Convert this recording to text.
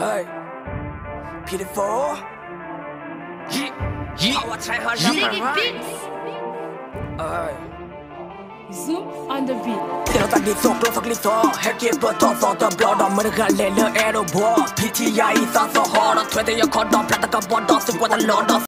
Hey, beautiful. Power try her love. Hey. Zoom on the beat. Tell that it's so perfectly so. Head keep but for the blood of Murga, Lella, Aero, PTI, so hard. 20 year cut off, like a bond of the water, Lord of